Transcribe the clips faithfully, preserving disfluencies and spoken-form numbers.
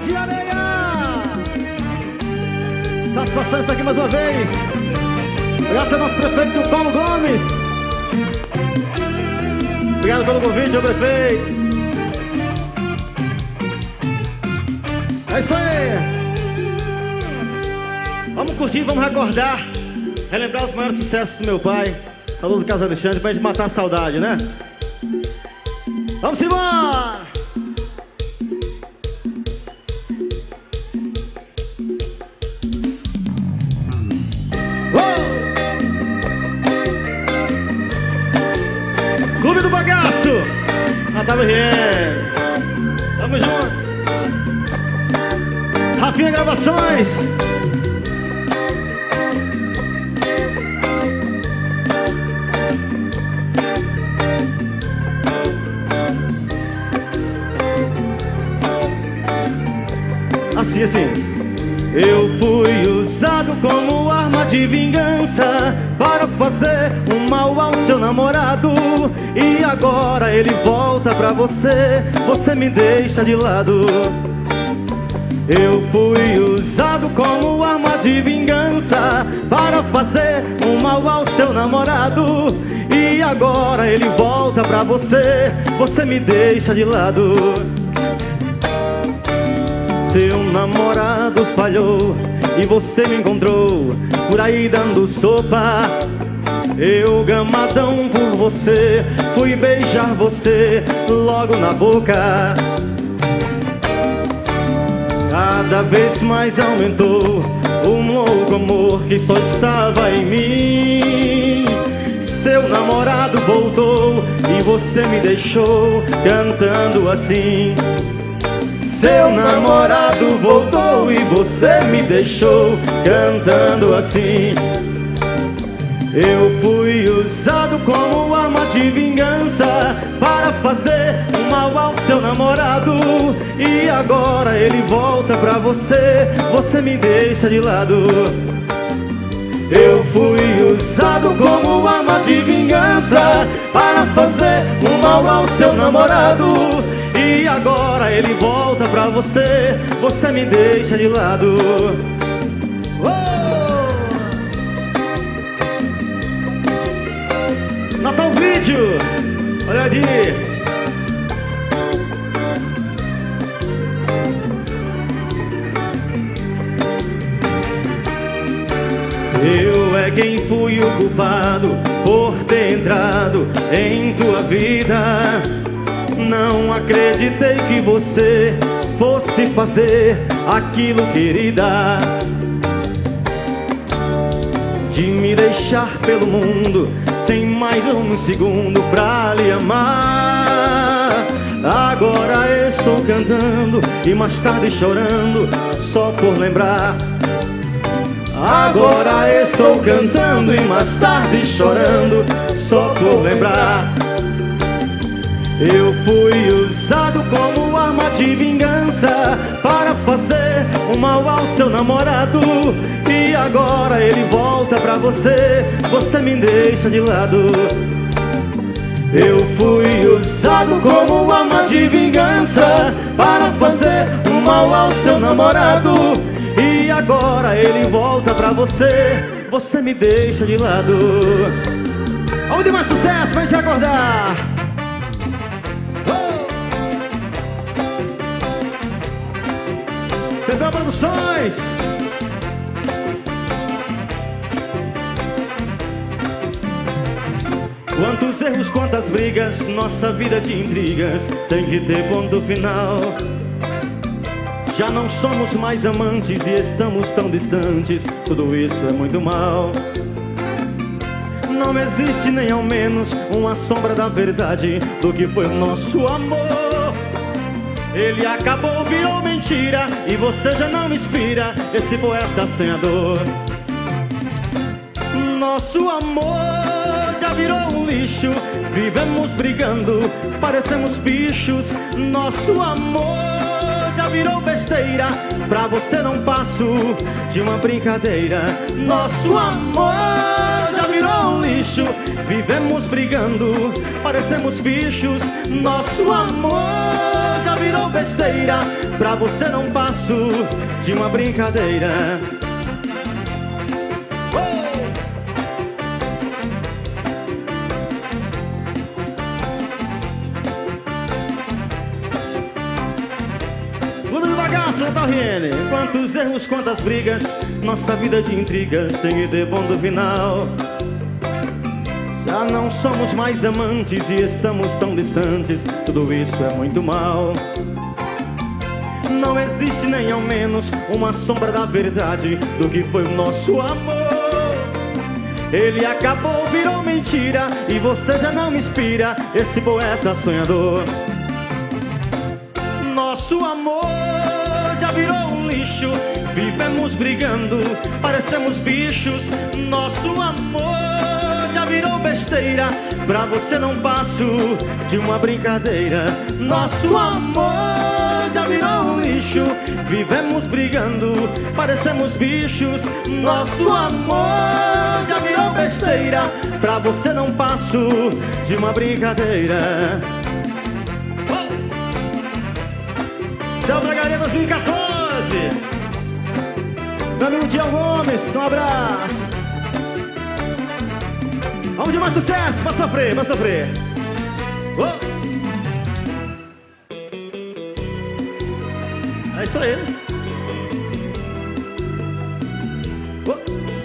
de Areia. Satisfação estar aqui mais uma vez. Obrigado ao nosso prefeito Paulo Gomes. Obrigado pelo convite, meu prefeito. É isso aí. Vamos curtir, vamos recordar, relembrar os maiores sucessos do meu pai, Saudoso Carlos Alexandre, pra gente matar a saudade, né? Vamos embora! Oh! Clube do Bagaço! Natália Riel. Tamo junto! Rafinha Gravações! Assim, assim. Eu fui usado como arma de vingança para fazer um mal ao seu namorado. E agora ele volta pra você, você me deixa de lado. Eu fui usado como arma de vingança para fazer um mal ao seu namorado. E agora ele volta pra você, você me deixa de lado. Seu namorado falhou e você me encontrou por aí dando sopa. Eu, gamadão por você, fui beijar você logo na boca. Cada vez mais aumentou o louco amor que só estava em mim. Seu namorado voltou e você me deixou cantando assim. Seu namorado voltou e você me deixou cantando assim. Eu fui usado como arma de vingança para fazer um mal ao seu namorado. E agora ele volta pra você, você me deixa de lado. Eu fui usado como arma de vingança para fazer um mal ao seu namorado. E agora ele volta pra você, você me deixa de lado. Oh! Natal Vídeo, olha ali. Eu é quem fui o culpado por ter entrado em tua vida. Não acreditei que você fosse fazer aquilo, querida, de me deixar pelo mundo sem mais um segundo pra lhe amar. Agora estou cantando e mais tarde chorando só por lembrar. Agora estou cantando e mais tarde chorando só por lembrar. Eu fui usado como arma de vingança para fazer um mal ao seu namorado. E agora ele volta pra você, você me deixa de lado. Eu fui usado como arma de vingança para fazer um mal ao seu namorado. E agora ele volta pra você, você me deixa de lado. Vamos de mais sucesso pra gente acordar. Pepeu Produções. Quantos erros, quantas brigas, nossa vida de intrigas tem que ter ponto final. Já não somos mais amantes e estamos tão distantes, tudo isso é muito mal. Não existe nem ao menos uma sombra da verdade do que foi o nosso amor. Ele acabou, virou mentira e você já não me inspira, esse poeta sonhador. Nosso amor já virou um lixo, vivemos brigando, parecemos bichos. Nosso amor já virou besteira, pra você não passo de uma brincadeira. Nosso amor já virou um lixo, vivemos brigando, parecemos bichos. Nosso amor já virou besteira. Pra você não passo de uma brincadeira. Clube do Bagaço, Natal Riene. Quantos erros, quantas brigas, nossa vida de intrigas tem que ter ponto final. Já não somos mais amantes e estamos tão distantes, tudo isso é muito mal. Não existe nem ao menos uma sombra da verdade do que foi o nosso amor. Ele acabou, virou mentira e você já não me inspira, esse poeta sonhador. Nosso amor já virou um lixo, vivemos brigando, parecemos bichos. Nosso amor já virou besteira, pra você não passo de uma brincadeira. Nosso amor já virou um lixo, vivemos brigando, parecemos bichos. Nosso amor já virou besteira, pra você não passo de uma brincadeira. Céu Bragaria dois mil e quatorze. Meu amigo Tião Gomes, um abraço. Vamos de mais sucesso, vai sofrer, vai sofrer. Oh. É isso aí. Oh.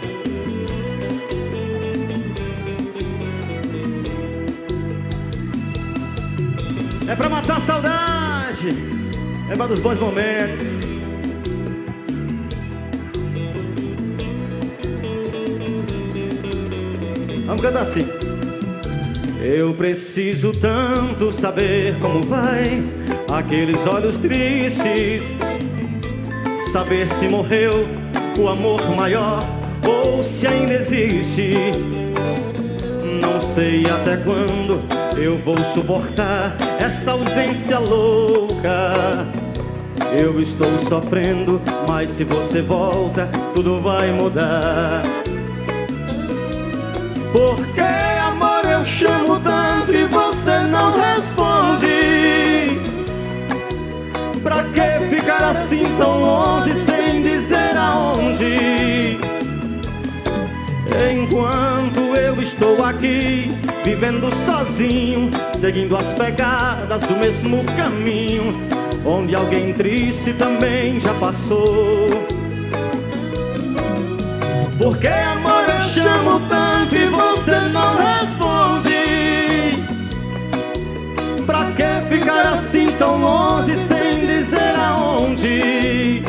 É pra matar a saudade, lembrar dos bons momentos. Vamos cantar assim. Eu preciso tanto saber como vai aqueles olhos tristes, saber se morreu o amor maior ou se ainda existe. Não sei até quando eu vou suportar esta ausência louca. Eu estou sofrendo, mas se você volta, tudo vai mudar. Porque amor eu chamo tanto e você não responde. Pra que ficar assim tão longe sem dizer aonde? Enquanto eu estou aqui, vivendo sozinho, seguindo as pegadas do mesmo caminho, onde alguém triste também já passou. Porque amor eu chamo tanto e você não responde. Pra que ficar assim tão longe sem dizer aonde?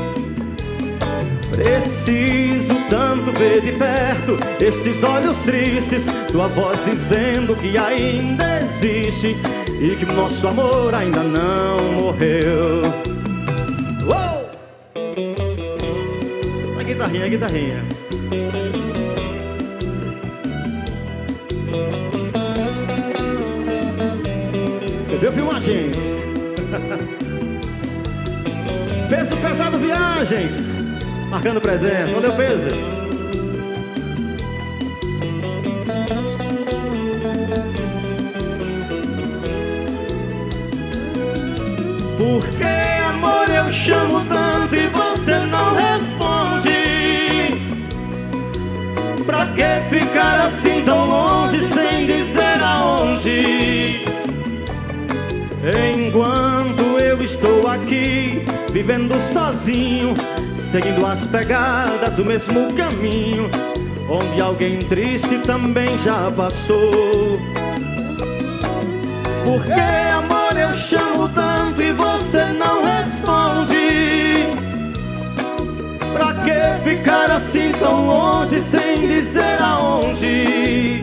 Preciso tanto ver de perto estes olhos tristes, tua voz dizendo que ainda existe e que o nosso amor ainda não morreu. Uou! A guitarrinha, a guitarrinha. Bebeu Filmagens. Peso Pesado Viagens, marcando presença. Valeu, Peso. Por que amor eu chamo tanto e você não responde? Pra que ficar assim tão longe sem dizer aonde? Enquanto eu estou aqui, vivendo sozinho, seguindo as pegadas do mesmo caminho, onde alguém triste também já passou. Por que amor eu chamo tanto e você não responde? Pra que ficar assim tão longe sem dizer aonde?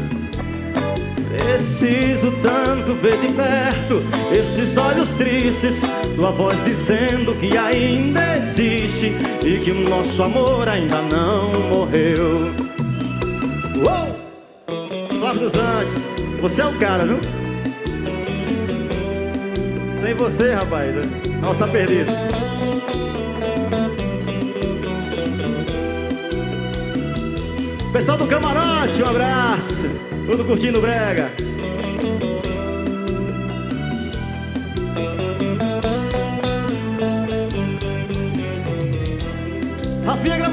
Preciso tanto ver de perto esses olhos tristes, tua voz dizendo que ainda existe e que o nosso amor ainda não morreu. Uou! Flávio dos Anjos, você é o cara, viu? Sem você, rapaz, nossa, tá perdido. Pessoal do Camarote, um abraço. Tudo curtindo brega.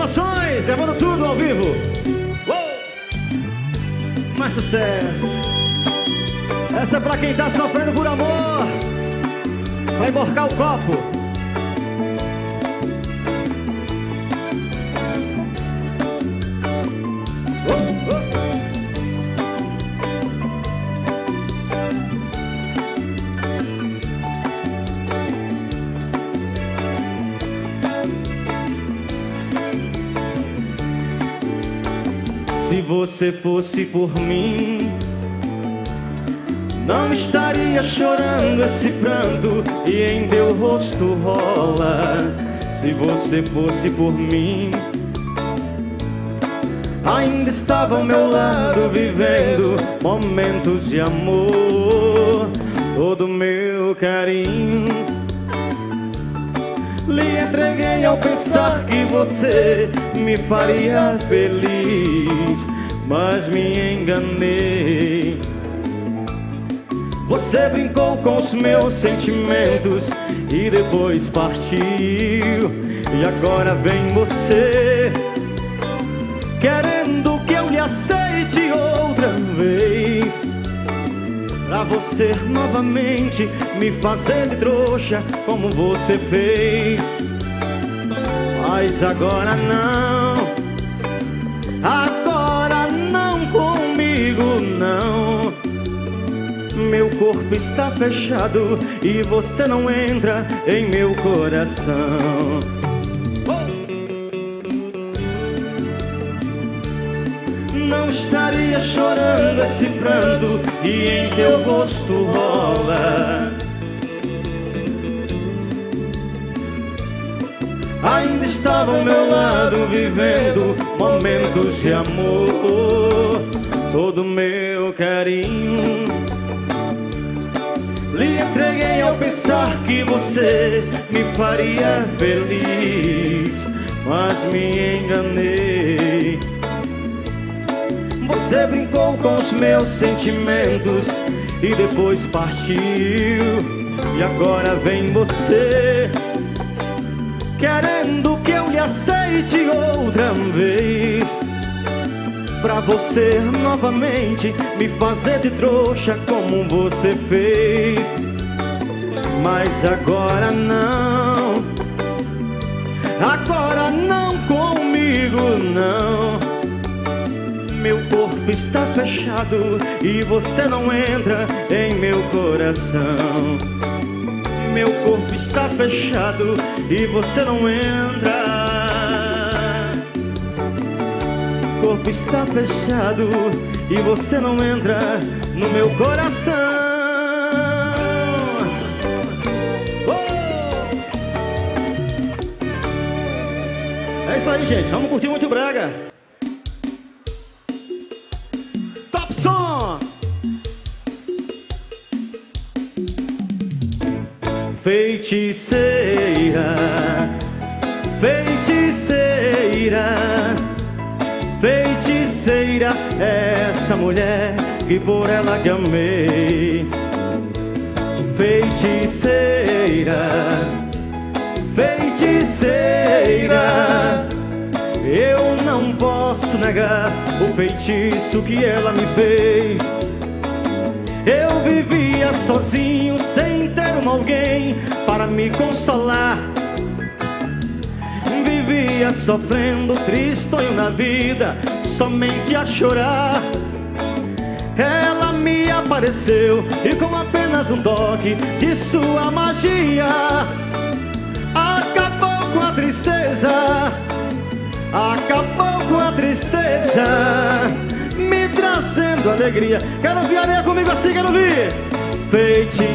Gravações, gravando tudo ao vivo. Uou! Mais sucesso. Essa é pra quem tá sofrendo por amor, vai emborcar o copo. Oh, oh. Se você fosse por mim, não estaria chorando esse pranto e em teu rosto rola. Se você fosse por mim, ainda estava ao meu lado vivendo momentos de amor. Todo meu carinho lhe entreguei ao pensar que você me faria feliz, mas me enganei. Você brincou com os meus sentimentos e depois partiu. E agora vem você querendo que eu lhe aceite outra vez, pra você novamente me fazer de trouxa como você fez. Mas agora não, agora não comigo não. Meu corpo está fechado e você não entra em meu coração. Não estaria chorando esse pranto e em teu rosto rola. Ainda estava ao meu lado vivendo momentos de amor. Todo meu carinho lhe entreguei ao pensar que você me faria feliz, mas me enganei. Você brincou com os meus sentimentos e depois partiu. E agora vem você querendo que eu lhe aceite outra vez, pra você novamente me fazer de trouxa como você fez. Mas agora não, agora não comigo não. Meu corpo está fechado e você não entra em meu coração. Meu corpo está fechado e você não entra. Corpo está fechado e você não entra no meu coração. Oh! É isso aí, gente. Vamos curtir muito brega. Top som! Feiticeira, feiticeira, feiticeira, essa mulher que por ela que amei. Feiticeira, feiticeira, eu não posso negar o feitiço que ela me fez. Eu vivia sozinho, sem ter um alguém para me consolar. Vivia sofrendo, tristonho na vida, somente a chorar. Ela me apareceu e com apenas um toque de sua magia acabou com a tristeza, acabou com a tristeza, me trazendo alegria. Quero ouvir areia comigo assim, quero ouvir. Feiti.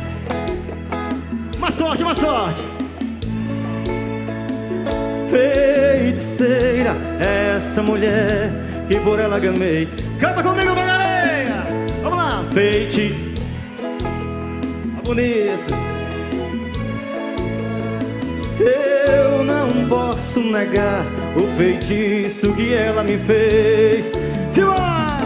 Uma sorte, uma sorte. Feiticeira, essa mulher que por ela gamei. Canta comigo, pega areia. Vamos lá. Feiti. Tá bonito. Eu não posso negar o feitiço que ela me fez. Simbora!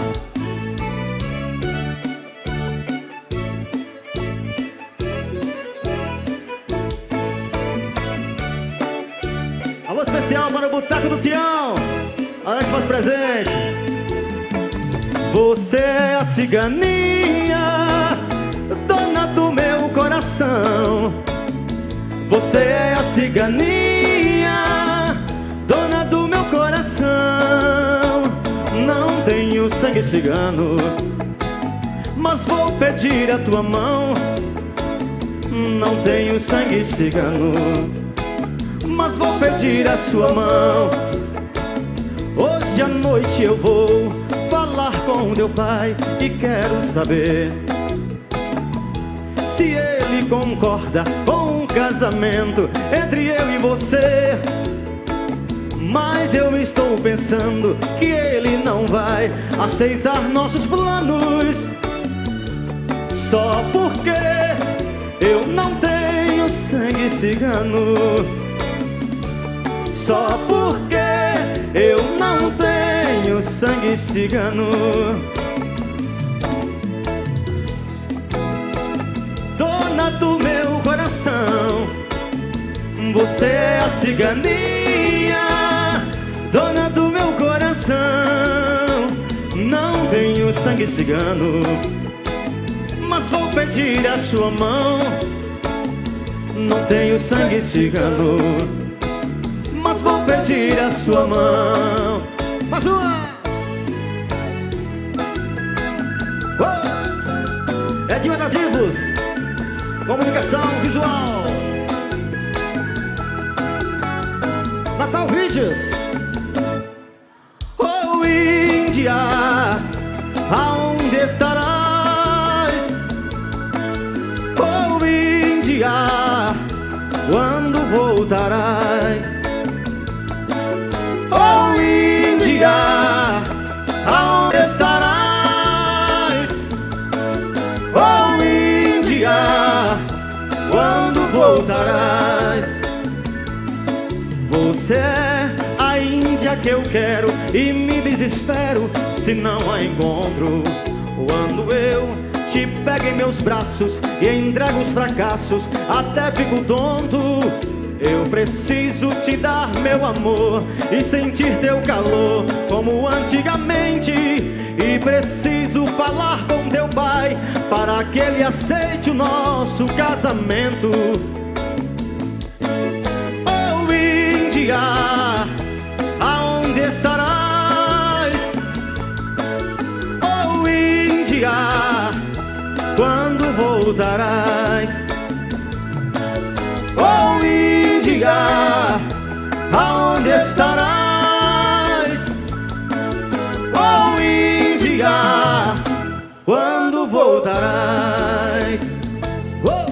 Alô, especial para o Boteco do Tião. A gente faz presente. Você é a ciganinha, dona do meu coração. Você é a ciganinha, dona do meu coração. Não tenho sangue cigano, mas vou pedir a tua mão. Não tenho sangue cigano, mas vou pedir a sua mão. Hoje à noite eu vou falar com teu pai e quero saber se ele concorda com um casamento entre eu e você. Mas eu estou pensando que ele não vai aceitar nossos planos, só porque eu não tenho sangue cigano. Só porque eu não tenho sangue cigano. Dona do meu coração, você é a ciganinha, dona do meu coração. Não tenho sangue cigano, mas vou pedir a sua mão. Não tenho sangue cigano, mas vou pedir a sua mão. Mais uma! Oh! Edinho Adesivos, comunicação visual, Natal Vídeos. Oh, Índia, aonde estarás? Oh, Índia, quando voltarás? Oh, Índia, aonde estarás? Oh, Índia, quando voltarás? Você é a Índia que eu quero e me desespero se não a encontro. Quando eu te pego em meus braços e entrego os fracassos, até fico tonto. Eu preciso te dar meu amor e sentir teu calor como antigamente. E preciso falar com teu pai para que ele aceite o nosso casamento. Oh, Índia, aonde estarás? Oh, Índia, quando voltarás? Oh, Índia, aonde estarás? Oh, Índia, quando voltarás? Oh!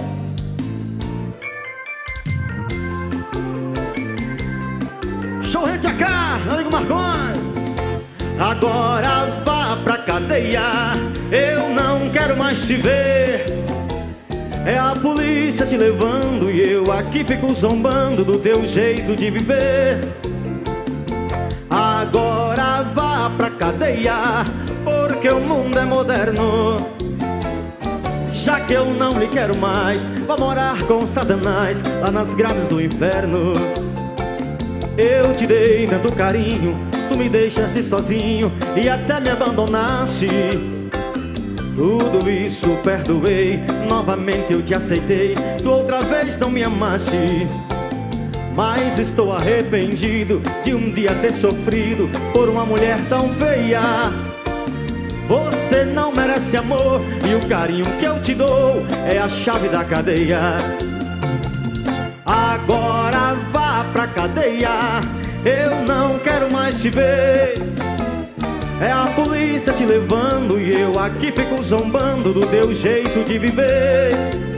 Show Rente A K, amigo Marconi. Agora vá pra cadeia, eu não quero mais te ver. É a polícia te levando e eu aqui fico zombando do teu jeito de viver. Agora vá pra cadeia, porque o mundo é moderno. Já que eu não lhe quero mais, vá morar com Satanás lá nas grades do inferno. Eu te dei tanto carinho, tu me deixaste sozinho e até me abandonaste. Tudo isso perdoei, novamente eu te aceitei. Tu outra vez não me amaste, mas estou arrependido de um dia ter sofrido por uma mulher tão feia. Você não merece amor e o carinho que eu te dou é a chave da cadeia. Agora vá pra cadeia, eu não quero mais te ver. É a polícia te levando e eu aqui fico zombando do teu jeito de viver.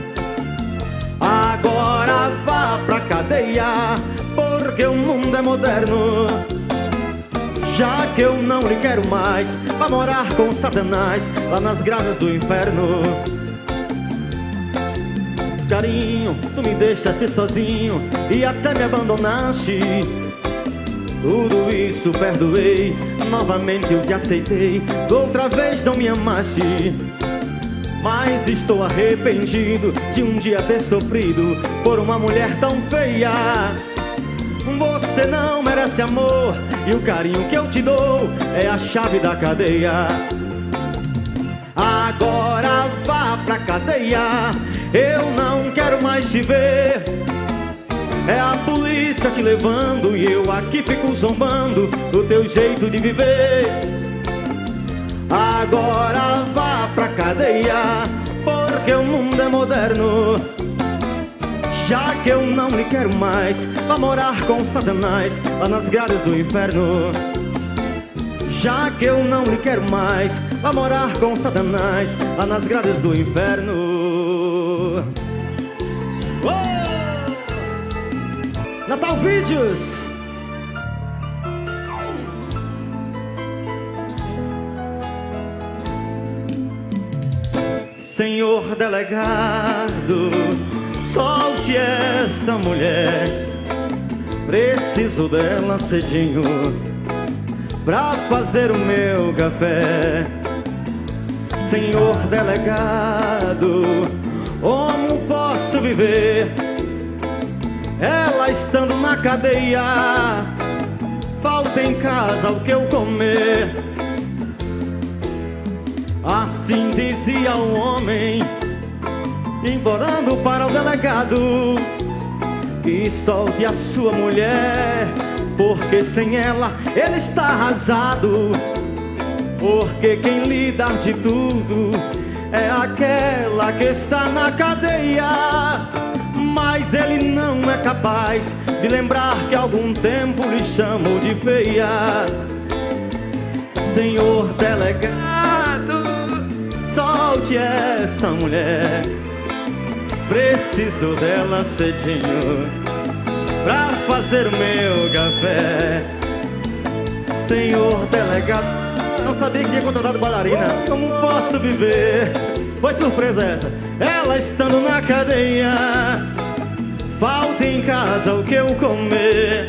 Agora vá pra cadeia, porque o mundo é moderno. Já que eu não lhe quero mais, vá morar com Satanás lá nas gradas do inferno. Carinho, tu me deixaste sozinho e até me abandonaste. Tudo isso perdoei, novamente eu te aceitei. Outra vez não me amaste, mas estou arrependido de um dia ter sofrido por uma mulher tão feia. Você não merece amor, e o carinho que eu te dou é a chave da cadeia. Agora vá pra cadeia, eu não quero mais te ver. É a polícia te levando e eu aqui fico zombando do teu jeito de viver. Agora vá pra cadeia, porque o mundo é moderno. Já que eu não lhe quero mais, vá morar com Satanás lá nas grades do inferno. Já que eu não lhe quero mais, vá morar com Satanás lá nas grades do inferno. Oh! Natal Vídeos. Senhor delegado, solte esta mulher. Preciso dela cedinho pra fazer o meu café. Senhor delegado, como posso viver ela estando na cadeia? Falta em casa o que eu comer. Assim dizia o homem, implorando para o delegado que solte a sua mulher, porque sem ela ele está arrasado. Porque quem lhe dá de tudo é aquela que está na cadeia. Mas ele não é capaz de lembrar que algum tempo lhe chamou de feia. Senhor delegado, solte esta mulher. Preciso dela cedinho pra fazer o meu café. Senhor delegado, não sabia que tinha contratado bailarina. Como posso viver? Foi surpresa essa. Ela estando na cadeia, falta em casa o que eu comer.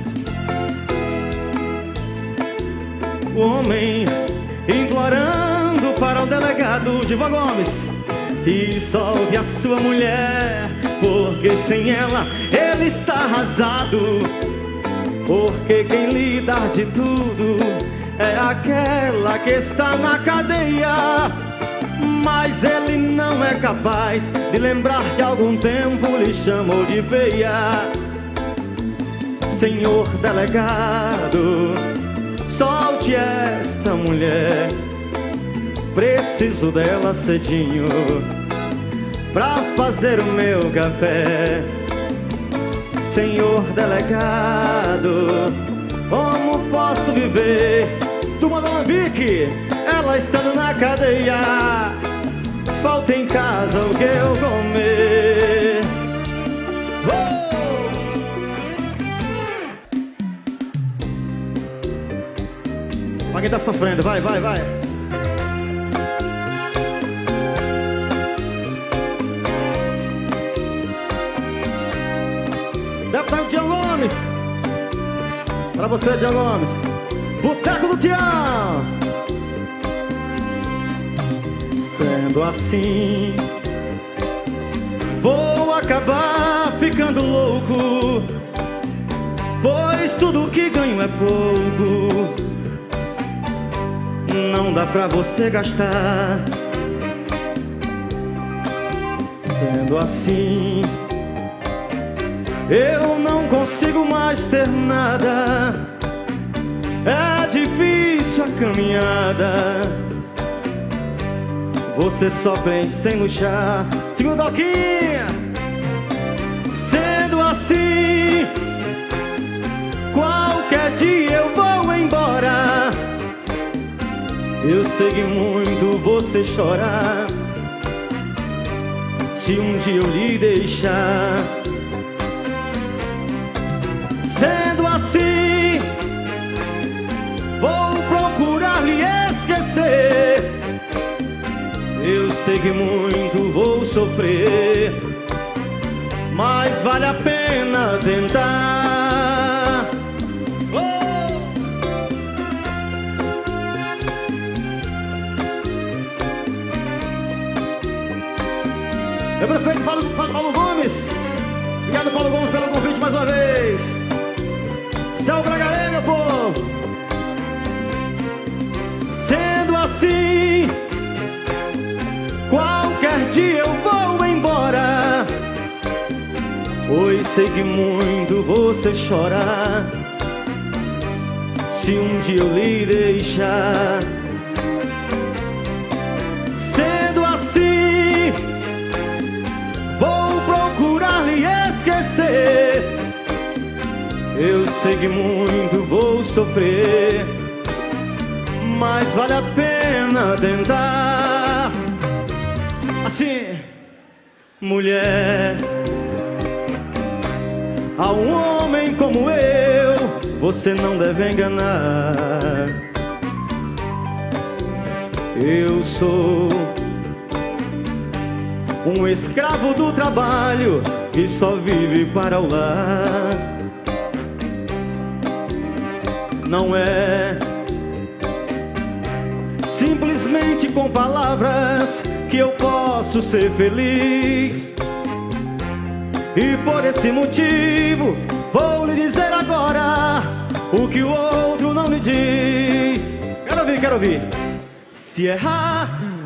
O homem implorando para o delegado Givan Gomes que solte a sua mulher, porque sem ela ele está arrasado. Porque quem lhe dá de tudo é aquela que está na cadeia. Mas ele não é capaz de lembrar que algum tempo lhe chamou de feia. Senhor delegado, solte esta mulher. Preciso dela cedinho pra fazer o meu café. Senhor delegado, como posso viver? Turma do Alambique, ela estando na cadeia, falta em casa o que eu comer. Oh! Pra quem tá sofrendo, vai, vai, vai. Deputado Tião Gomes, pra você, Tião Gomes. Boteco do Tião. Sendo assim, vou acabar ficando louco, pois tudo que ganho é pouco. Não dá pra você gastar. Sendo assim, eu não consigo mais ter nada. É difícil a caminhada. Você só pensa em luxar. Segunda Doquinha. Sendo assim, qualquer dia eu vou embora. Eu sei que muito você chorar se um dia eu lhe deixar. Sendo assim, vou procurar lhe esquecer. Eu sei que muito vou sofrer, mas vale a pena tentar. Oh! Meu prefeito Paulo, Paulo Gomes. Obrigado, Paulo Gomes, pelo convite mais uma vez. Céu pra galera, meu povo. Sendo assim, qualquer dia eu vou embora, pois sei que muito você chora se um dia eu lhe deixar. Sendo assim, vou procurar lhe esquecer. Eu sei que muito vou sofrer, mas vale a pena tentar. Assim, mulher, a um homem como eu você não deve enganar. Eu sou um escravo do trabalho que só vive para o lar. Não é simplesmente com palavras que eu posso ser feliz. E por esse motivo vou lhe dizer agora o que o outro não lhe diz. Quero ouvir, quero ouvir. Se errar,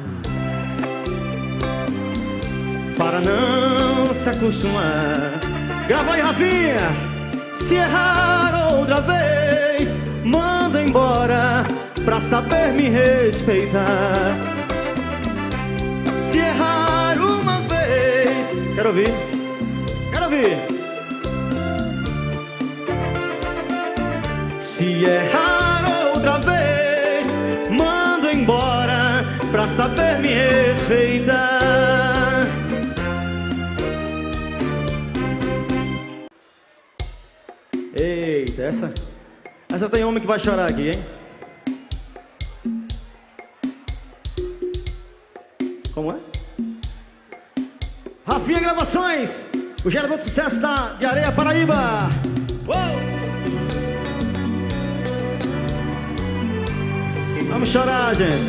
para não se acostumar. Grava aí, Rafinha. Se errar outra vez, manda embora pra saber me respeitar. Se errar uma vez, quero ouvir, quero ouvir. Se errar outra vez, manda embora pra saber me respeitar. Eita, essa, essa tem homem que vai chorar aqui, hein? Como é? Rafinha Gravações, o gerador de sucesso da, de Areia, Paraíba. Uou! Vamos chorar, gente.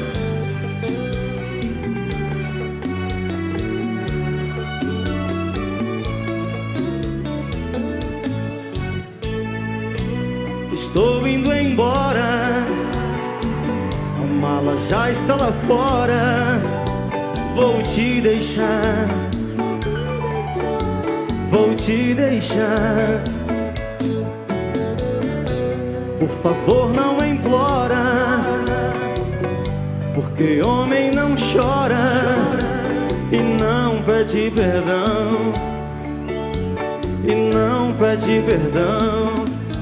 Estou indo embora, a mala já está lá fora. Vou te deixar, vou te deixar. Por favor, não implora, porque homem não chora e não pede perdão, e não pede perdão.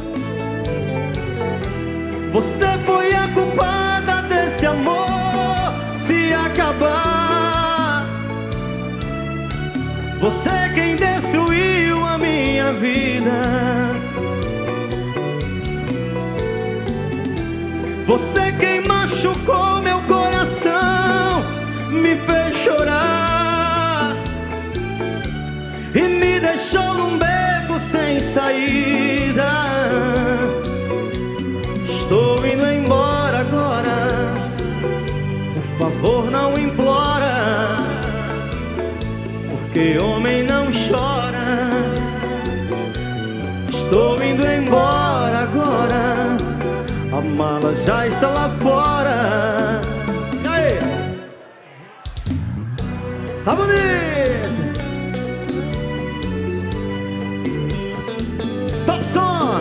Você foi a culpada desse amor se acabar. Você quem destruiu a minha vida. Você quem machucou meu coração, me fez chorar e me deixou num beco sem saída. Estou indo embora agora, por favor não implora, porque homem não chora. Estou indo embora agora, a mala já está lá fora. E aí? Tá bonito! Top som!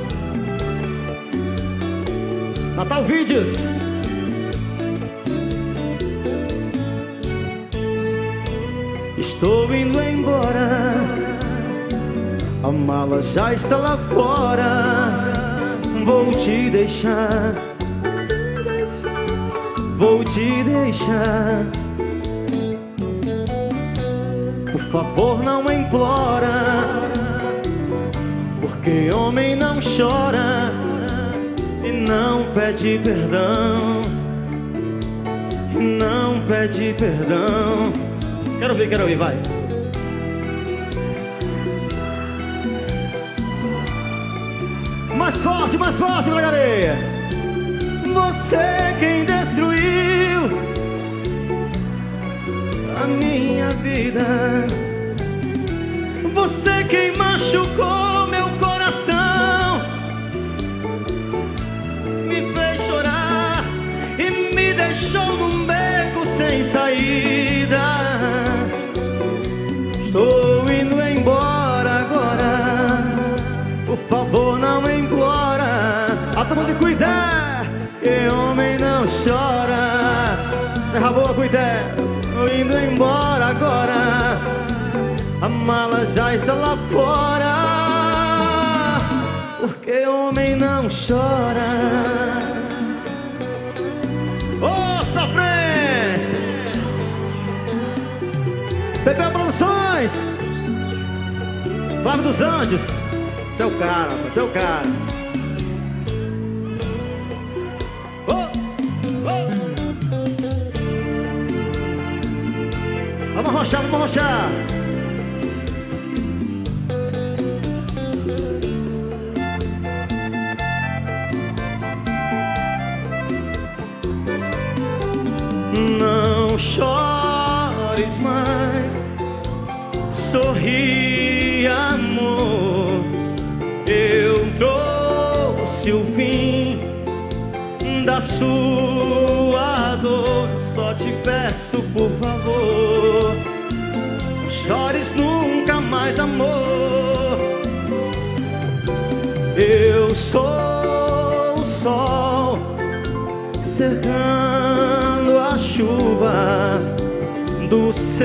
Natal Vídeos. Estou indo embora, a mala já está lá fora. Vou te deixar, vou te deixar. Por favor, não implora, porque homem não chora e não pede perdão, e não pede perdão. Quero ouvir, quero ouvir, vai. Mais forte, mais forte, Bragareia. Você quem destruiu a minha vida. Você quem machucou meu coração deixou num beco sem saída. Estou indo embora agora, por favor não implora. A turma de Cuité, que homem não chora. Terra boa, Cuité, tô indo embora agora, a mala já está lá fora, porque homem não chora. Ô, sofrência! P P Produções, Flávio dos Anjos, seu cara, seu cara. Oh, oh. Vamos arrochar, vamos arrochar. Não chores mais, sorri, amor. Eu trouxe o fim da sua dor. Só te peço, por favor, não chores nunca mais, amor. Eu sou o sol cercando a chuva do seu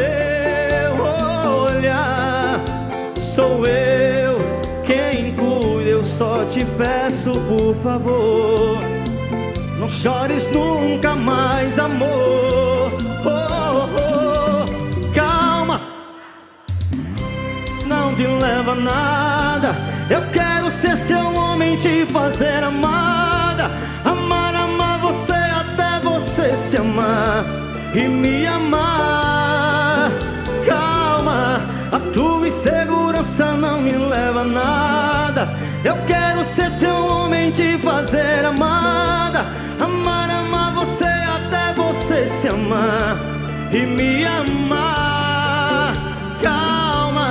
olhar. Sou eu quem cuida, eu só te peço, por favor, não chores nunca mais, amor. Oh, oh, oh. Calma, não te leva a nada. Eu quero ser seu homem, te fazer amada. Amar, amar você até você se amar e me amar. Calma, a tua insegurança não me leva a nada. Eu quero ser teu homem, te fazer amada. Amar, amar você até você se amar e me amar. Calma.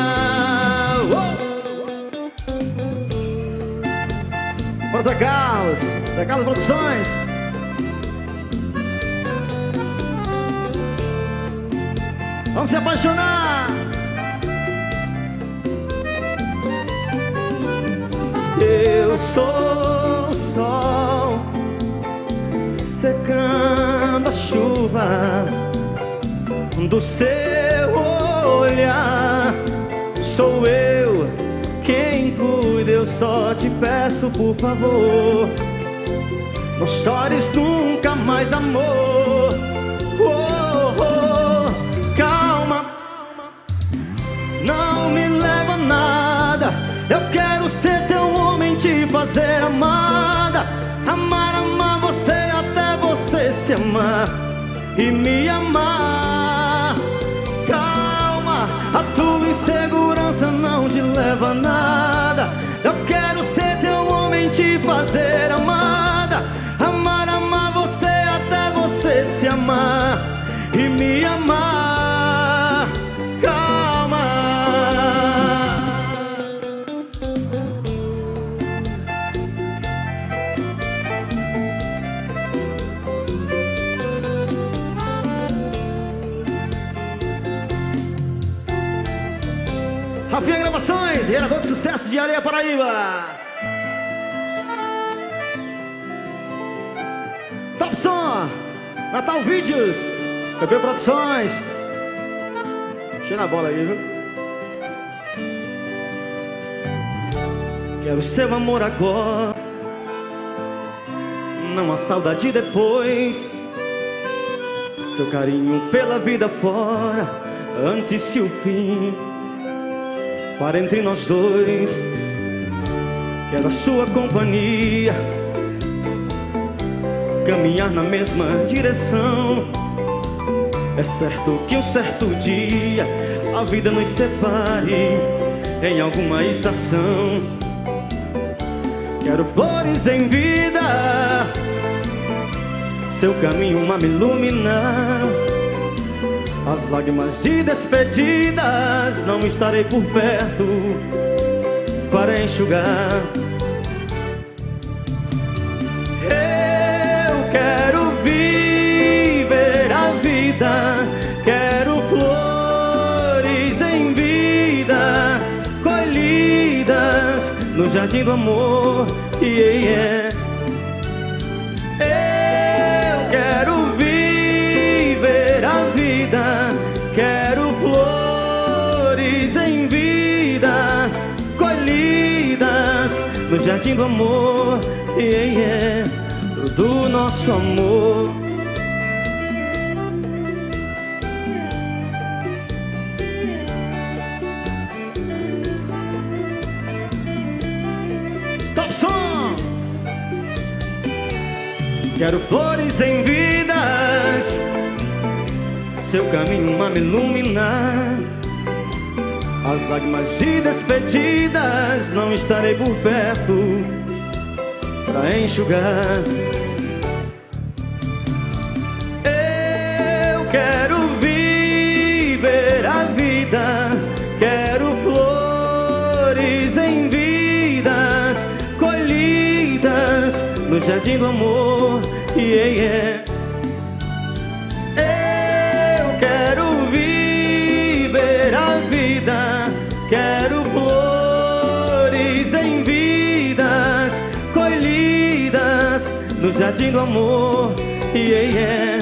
Para Zé Carlos, Zé Carlos Produções. Vamos se apaixonar. Eu sou o sol secando a chuva do seu olhar. Sou eu quem cuida, eu só te peço, por favor, não chores nunca mais, amor. Oh, oh, calma, não me leva a nada. Eu quero ser teu homem, te fazer amada. Amar, amar você até você se amar e me amar. Calma, a tua insegurança não te leva a nada. Eu quero ser teu homem, te fazer amada. Amar, amar você até você se amar e me amar. Calma. Rafinha Gravações, gerador de sucesso de Areia, Paraíba. Top Som, Natal Vídeos, P P Produções. Cheira a bola aí, viu? Quero seu amor agora, não há saudade depois. Seu carinho pela vida fora, antes-se o fim. Para entre nós dois, quero a sua companhia, caminhar na mesma direção. É certo que um certo dia a vida nos separe em alguma estação. Quero flores em vida, seu caminho a me iluminar. As lágrimas de despedidas não estarei por perto para enxugar. Eu quero viver no jardim do amor. Yeah, yeah. Eu quero viver a vida, quero flores em vida, colhidas no jardim do amor. Yeah, yeah. Do nosso amor. Top som! Quero flores em vidas, seu caminho a me iluminar. As lágrimas de despedidas, não estarei por perto pra enxugar. Eu quero viver a vida, quero flores em vidas, colhidas no jardim do amor. Yeah, yeah. Eu quero viver a vida, quero flores em vidas, colhidas no jardim do amor. Yeah, yeah.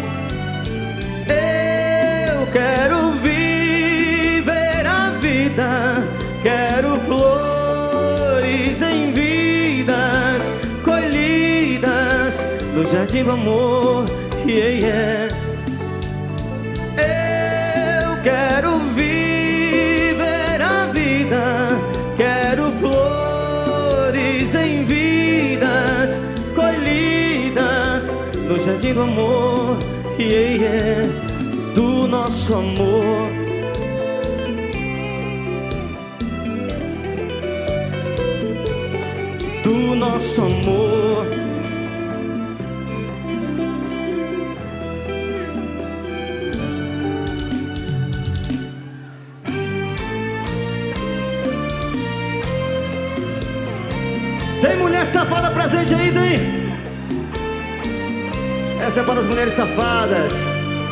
Eu quero viver a vida, quero flores em vidas, colhidas no jardim do amor. Yeah, yeah. Eu quero viver a vida, quero flores em vidas, colhidas no jardim do amor. Yeah, yeah. Do nosso amor. Do nosso amor. Tem mulher safada presente aí, tem? Essa é para as mulheres safadas.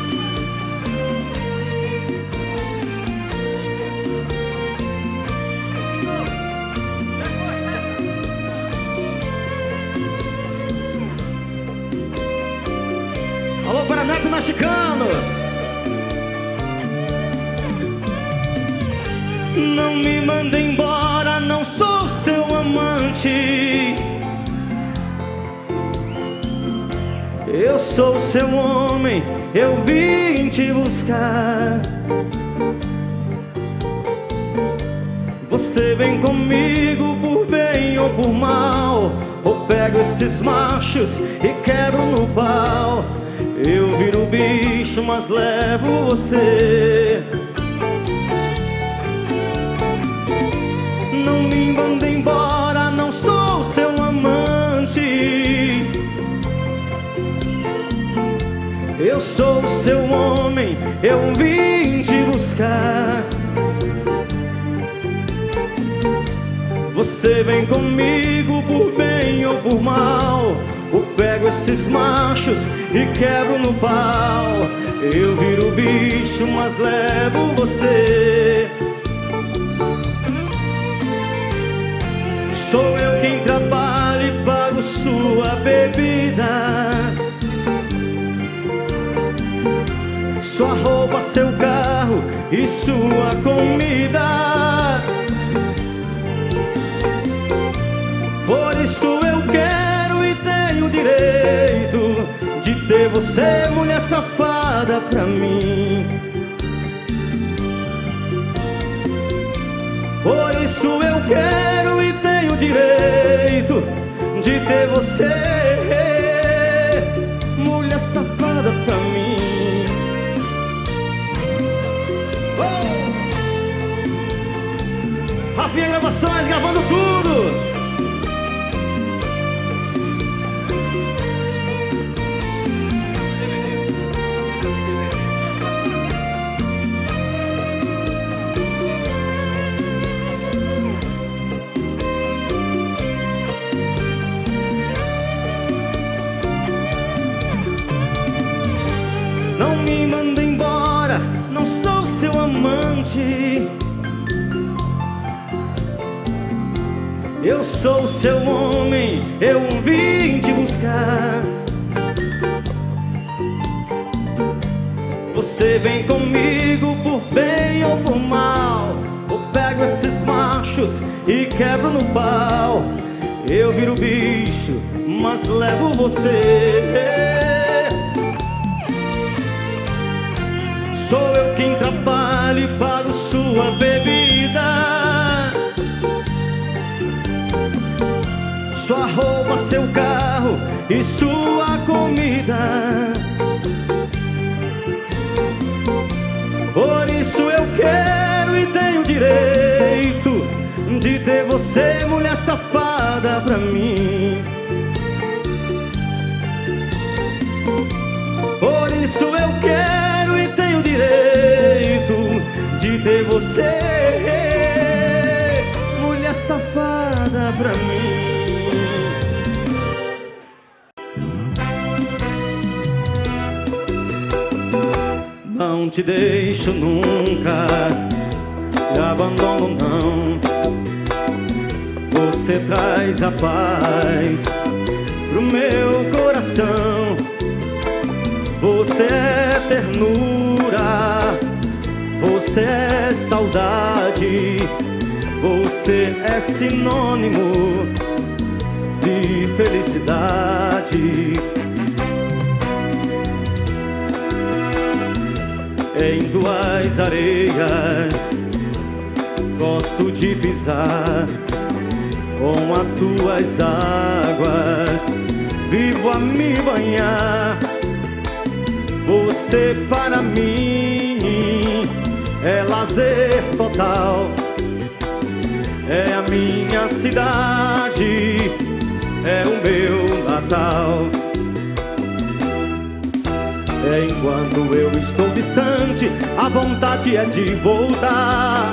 Alô, para Neto Mexicano. Não me manda embora, não sou seu amante. Eu sou seu homem, eu vim te buscar. Você vem comigo por bem ou por mal, ou pego esses machos e quebro no pau. Eu viro bicho, mas levo você. Não me manda embora, não sou seu amante. Eu sou seu homem, eu vim te buscar. Você vem comigo por bem ou por mal, ou pego esses machos e quebro no pau. Eu viro bicho, mas levo você. Sou eu quem trabalha e pago sua bebida, sua roupa, seu carro e sua comida. Por isso eu quero e tenho direito de ter você, mulher safada, pra mim. Por isso eu quero e tenho direito de ter você, mulher safada, pra mim. Oh! Rafinha Gravações gravando tudo. Não me manda embora, não sou seu amante. Eu sou seu homem, eu vim te buscar. Você vem comigo por bem ou por mal. Eu pego esses machos e quebro no pau. Eu viro bicho, mas levo você. Sou eu quem trabalha e pago sua bebida, sua roupa, seu carro e sua comida. Por isso eu quero e tenho direito de ter você, mulher safada, pra mim. Por isso eu quero e tenho direito de ter você, mulher safada, pra mim. Não te deixo nunca, te abandono não. Você traz a paz pro meu coração. Você é ternura, você é saudade, você é sinônimo de felicidades. Em tuas areias gosto de pisar, com as tuas águas vivo a me banhar. Você para mim é lazer total, é a minha cidade, é o meu Natal. Enquanto eu estou distante, a vontade é de voltar.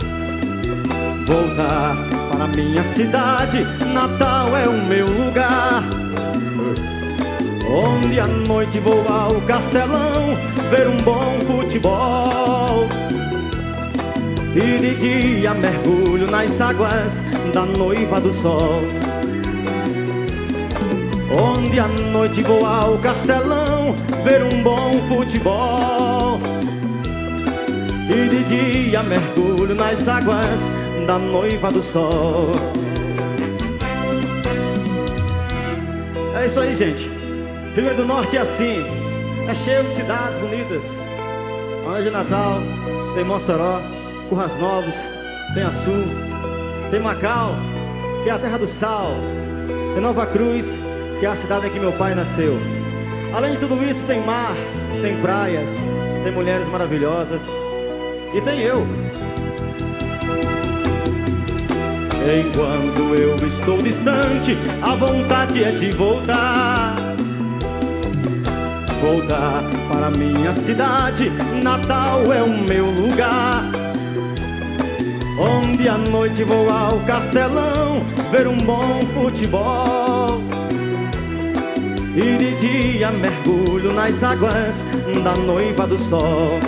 Voltar para minha cidade, Natal é o meu lugar. Onde à noite vou ao Castelão ver um bom futebol, e de dia mergulho nas águas da noiva do sol. Onde à noite vou ao Castelão ver um bom futebol, e de dia mergulho nas águas da noiva do sol. É isso aí, gente. Rio Grande do Norte é assim, é cheio de cidades bonitas. Onde de Natal tem Mossoró, Currais Novos, tem Açu, tem Macau, que é a terra do sal, tem Nova Cruz, que é a cidade em que meu pai nasceu. Além de tudo isso, tem mar, tem praias, tem mulheres maravilhosas e tem eu. Enquanto eu estou distante, a vontade é de voltar. Voltar para minha cidade, Natal é o meu lugar. Onde à noite vou ao Castelão ver um bom futebol, e de dia mergulho nas águas da noiva do sol.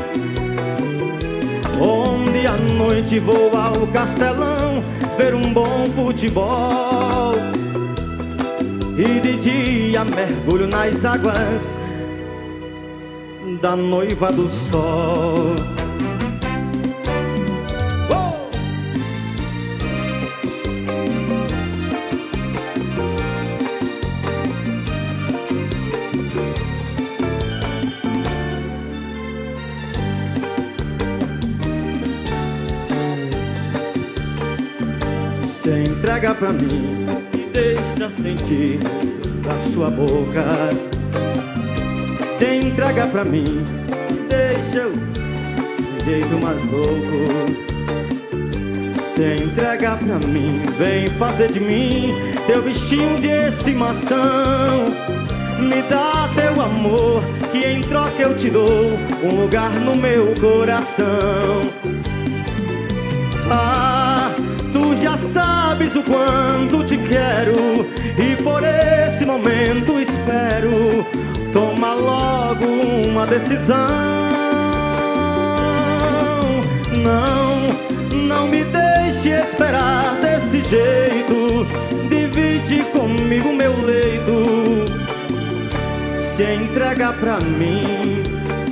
Onde à noite vou ao Castelão ver um bom futebol, e de dia mergulho nas águas da noiva do sol. Se entrega pra mim e deixa sentir da sua boca. Se entrega pra mim, deixa eu de jeito mais louco. Se entrega pra mim, vem fazer de mim teu bichinho de estimação. Me dá teu amor, que em troca eu te dou um lugar no meu coração. Ah, tu já sabes o quanto te quero, e por esse momento espero. Toma logo uma decisão. Não, não me deixe deixe esperar desse jeito. Divide comigo meu leito, se entrega pra mim.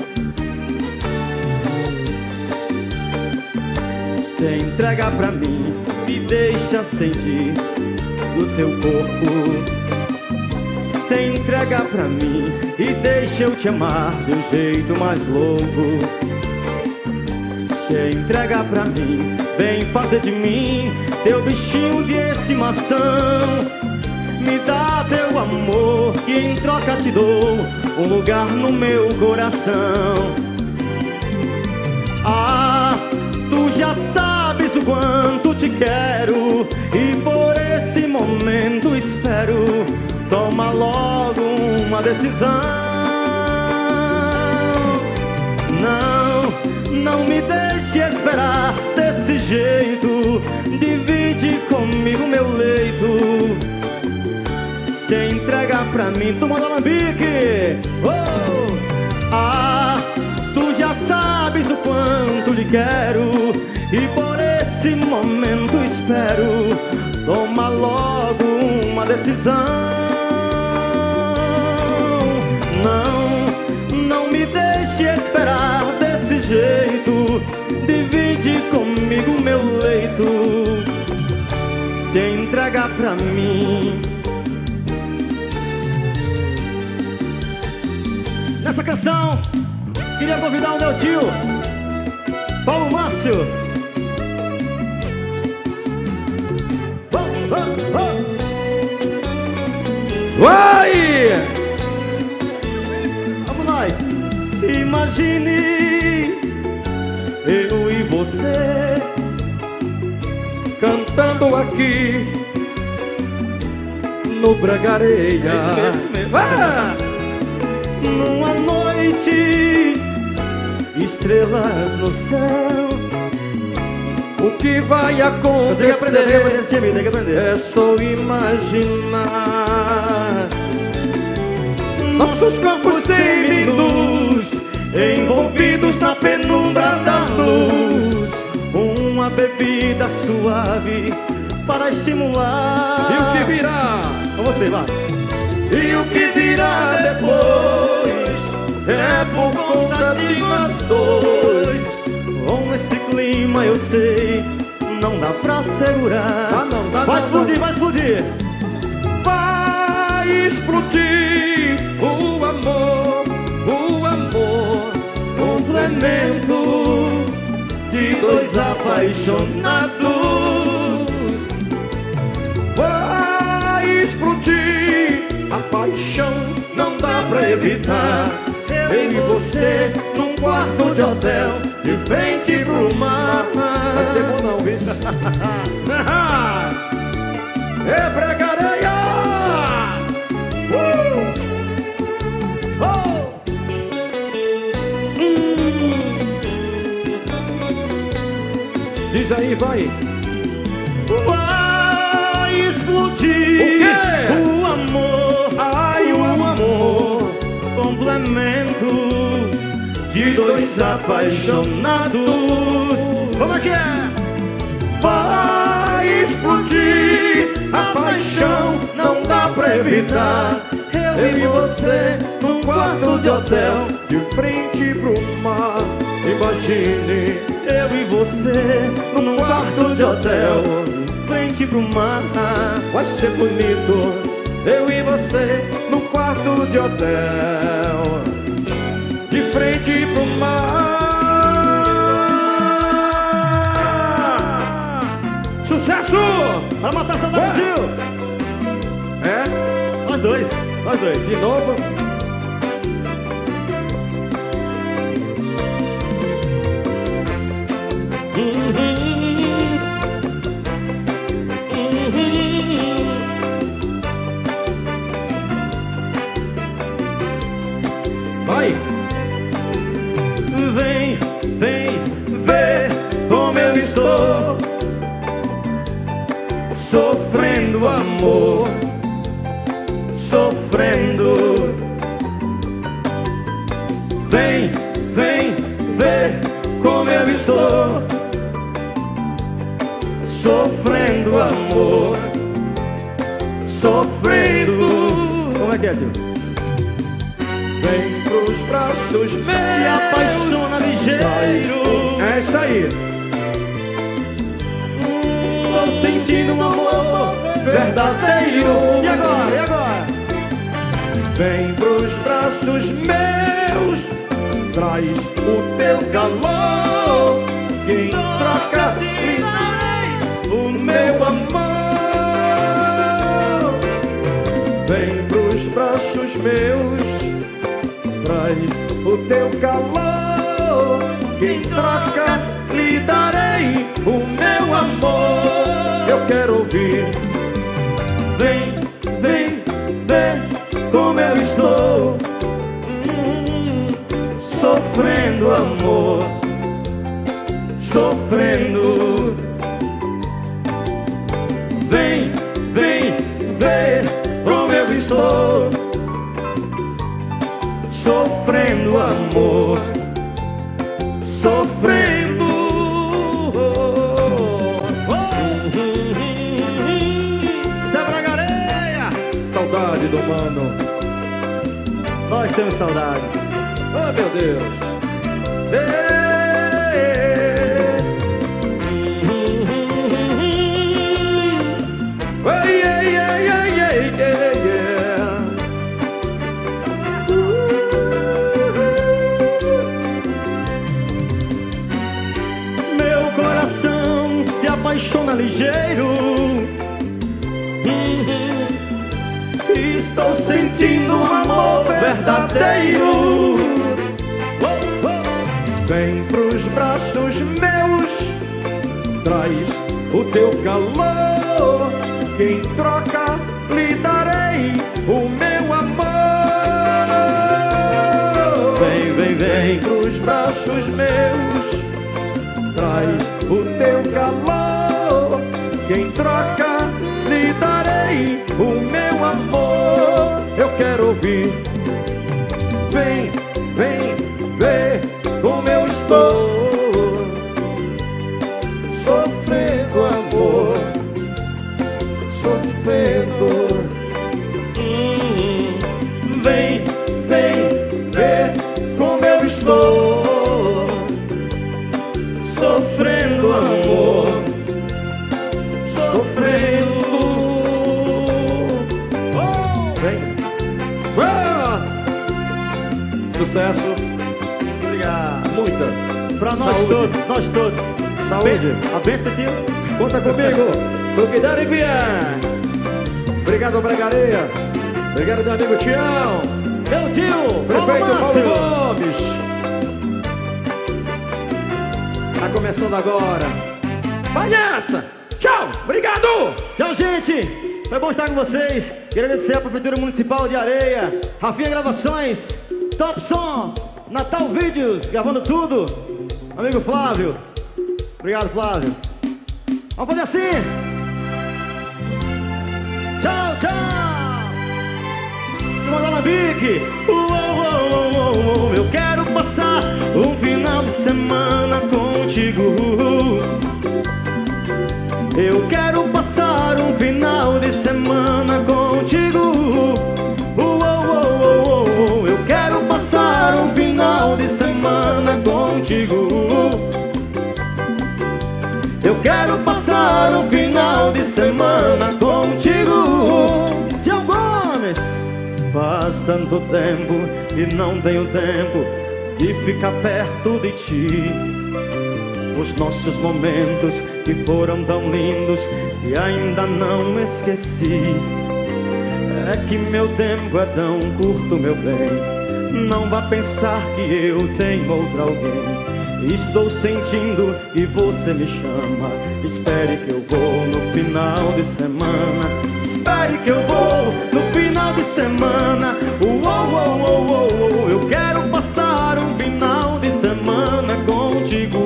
Se entrega pra mim, me deixa sentir o teu corpo. Se entrega pra mim e deixa eu te amar do jeito mais louco. Se entrega pra mim, vem fazer de mim teu bichinho de estimação. Me dá teu amor e em troca te dou um lugar no meu coração. Ah, tu já sabes o quanto te quero e por esse momento espero. Toma logo uma decisão. Não, não me deixe esperar desse jeito. Divide comigo meu leito, se entrega pra mim. Toma lá, Lambique. Oh! Ah, tu já sabes o quanto lhe quero e por esse momento espero. Toma logo uma decisão. Não, não me deixe esperar desse jeito. Divide comigo meu leito, se entrega pra mim. Nessa canção, queria convidar o meu tio Paulo Márcio. Oh, oh, oh. Vai! Vamos nós! Imagine eu e você cantando aqui no Bragareia. É isso mesmo, isso mesmo. Ah! Numa noite, estrelas no céu. O que vai acontecer? Tem que aprender, tem que aprender esse time, tem que aprender. É só imaginar nossos corpos semi-nus, envolvidos na penumbra da luz. Uma bebida suave para estimular. E o que virá? Com você, vai. E o que virá depois é por conta de nós dois. Com esse clima eu sei, não dá pra segurar. Dá não, dá vai não, explodir, não. vai explodir. Vai explodir o amor, o amor, complemento de dois apaixonados. Vai explodir a paixão, não dá pra evitar. Eu e você num quarto de hotel, de frente pro mar. Vai ser bom não, viu? É Bragareia! Uh! Oh! Hum. Diz aí, vai! Vai explodir O quê? o amor, Ai, o amor, complemento de dois apaixonados. Como é que é? vai explodir a paixão, não dá pra evitar. Eu e você num quarto de hotel, de frente pro mar. Imagine Eu e você num quarto de hotel, de frente pro mar. vai ser bonito. Eu e você num quarto de hotel, de frente pro mar. Sucesso! Para matar a saudade, tio! É? Nós dois, nós dois. De novo? Vai! Vem, vem, vê como eu estou sofrendo amor, sofrendo. Vem, vem, vê como eu estou sofrendo amor, sofrendo. Como é que é, tio? Vem pros braços meus, se apaixona ligeiro. É isso aí. Estou sentindo um amor verdadeiro. E agora, e agora? Vem pros braços meus, traz o teu calor, que em troca te darei o meu amor. Vem pros braços meus, traz o teu calor, que em troca lhe darei o meu amor. Eu quero ouvir. Vem, vem, vem como eu estou, hum, sofrendo amor, sofrendo. Vem, vem, vem como eu estou, sofrendo amor, sofrendo. Saudade do mano. Nós temos saudades. Oh, meu Deus. Ei, ei, ei, ei, ei, ei, ei. Meu coração se apaixona ligeiro. Estou sentindo um amor verdadeiro. Vem pros braços meus, traz o teu calor, que em troca lhe darei o meu amor. Vem, vem, vem pros braços meus, traz o teu calor, que em troca lhe darei o meu amor. Eu quero ouvir. Vem, vem, vem como eu estou, sofrendo amor, sofrendo. hum, Vem, vem, vem como eu estou, sofrendo amor, sofrendo. Sucesso. Obrigado. Muita. Pra nós Saúde. todos, nós todos. Saúde. A benção, tio. Conta comigo. O que der e vier. Obrigado, Bregareia. Obrigado, meu amigo Tião. Meu tio, Prefeito Paulo Paulo Gomes. Tá começando agora. Vai nessa. Tchau. Obrigado. Tchau, gente. Foi bom estar com vocês. Queria agradecer a Prefeitura Municipal de Areia, Rafinha Gravações, Top Som, Natal Vídeos, gravando tudo. Amigo Flávio. Obrigado, Flávio. Vamos fazer assim. Tchau, tchau. E mandar na bique. Uou, uou, uou, uou, uou. Eu quero passar um final de semana contigo. Eu quero passar um final de semana contigo. Uou, uou, uou, uou. Eu quero passar um final de semana contigo. Eu quero passar um final de semana contigo. Tião Gomes. Faz tanto tempo e não tenho tempo de ficar perto de ti. Os nossos momentos que foram tão lindos e ainda não esqueci. É que meu tempo é tão curto, meu bem. Não vá pensar que eu tenho outro alguém. Estou sentindo e você me chama. Espere que eu vou no final de semana. Espere que eu vou no final de semana. Uou, uou, uou, uou, uou. Eu quero passar um final de semana contigo.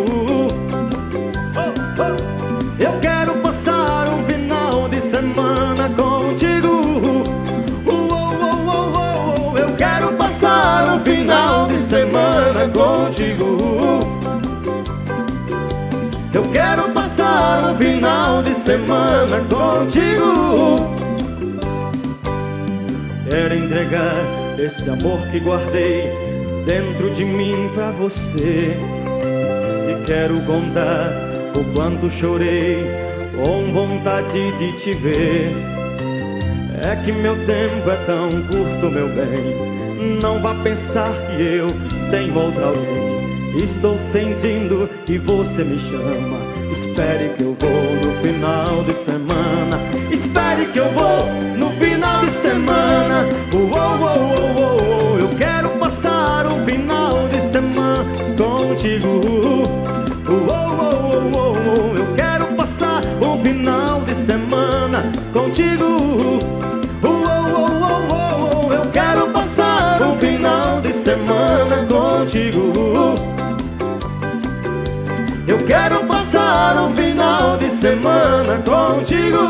Eu quero passar um final de semana contigo. Uou, uou, uou, uou. Eu quero passar um final de semana contigo. Eu Eu quero passar um final de semana contigo. Quero entregar esse amor que guardei dentro de mim pra você. E quero contar o quanto chorei com vontade de te ver. É que meu tempo é tão curto, meu bem, não vá pensar que eu tenho outra alguém. Estou sentindo que você me chama. Espere que eu vou no final de semana. Espere que eu vou no final de semana. Uou, uou, uou, uou. Eu quero passar um final de semana contigo. Uou, uou, uou, uou. Eu quero passar um final de semana contigo. Uou, uou, uou, uou. Eu quero passar um final de semana contigo. Eu quero passar um final de semana contigo.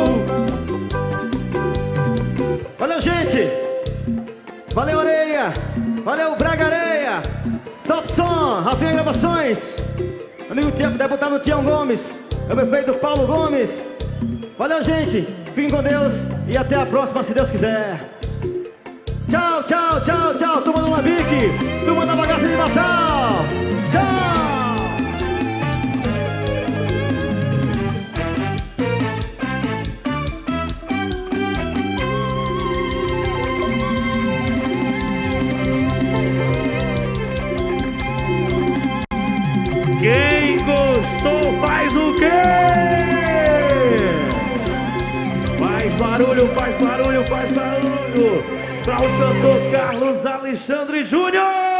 Valeu, gente. Valeu, Areia. Valeu, Braga Areia. Top Som, Rafinha Gravações. Amigo deputado Tião Gomes. Meu prefeito Paulo Gomes. Valeu, gente. Fiquem com Deus e até a próxima, se Deus quiser. Tchau, tchau, tchau, tchau. Turma do Lambique, turma da Bagaça de Natal. Tchau. Quem gostou faz o quê? Faz barulho, faz barulho, faz barulho para o cantor Carlos Alexandre Júnior.